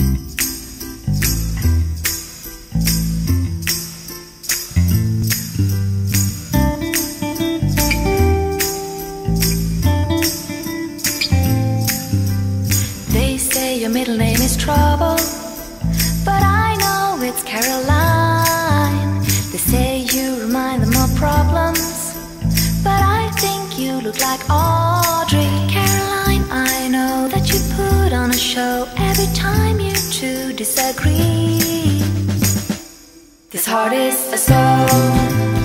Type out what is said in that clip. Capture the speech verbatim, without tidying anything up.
They say your middle name is Trouble, but I know it's Caroline. They say you remind them of problems, but I think you look like Audrey. Caroline, I know that you put on a show every time you two disagree. This heart is a soul